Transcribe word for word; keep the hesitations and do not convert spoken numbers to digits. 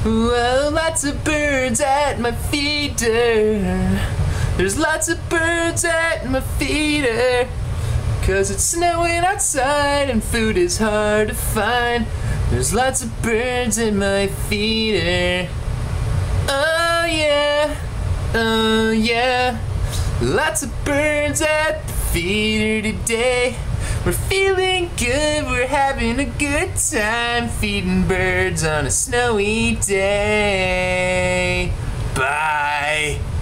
Whoa, lots of birds at my feeder. There's lots of birds at my feeder. Cause it's snowing outside and food is hard to find. There's lots of birds in my feeder. Oh yeah, oh yeah. Lots of birds at the feeder today. We're feeling good, we're having a good time feeding birds on a snowy day. Bye.